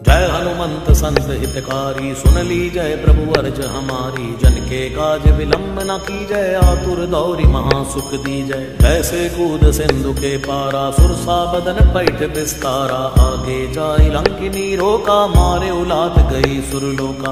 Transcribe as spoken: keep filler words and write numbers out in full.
जय हनुमंत संत हितकारी, सुन ली जय प्रभु अर्ज हमारी। जन के काज विलंब न की जय, आतुर दौरी महासुख दी जय। जैसे कूद सिंधु के पारा, सुरसा बदन पैठ विस्तारा। आगे जाई लंकिनी रोका, मारे उलाद गई सुरलोका।